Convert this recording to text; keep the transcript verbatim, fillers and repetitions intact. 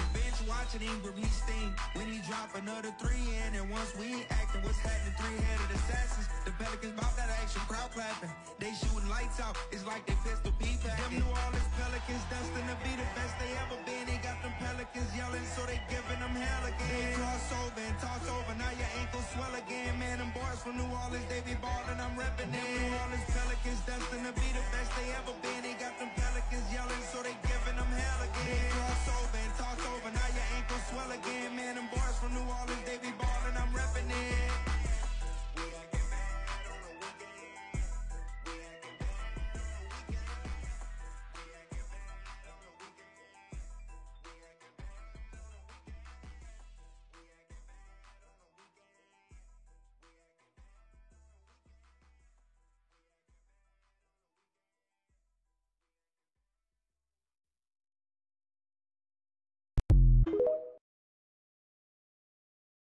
the bench watching Ingram, he sting when he drop another three in. And once we ain't acting, what's happening? Three-headed assassins. The Pelicans bout that action, crowd clapping. They shooting lights out, it's like they pistol P packing. Them New Orleans Pelicans destined to be the best they ever been. They got them Pelicans yelling, so they giving them hell again. They cross over and toss over, now your ankles swell again. Man, them boys from New Orleans, they be ballin', I'm reppin' them. New Orleans Pelicans destined to be the best they ever been. They got them Pelicans yelling, so they giving them hell again. They cross over and toss over,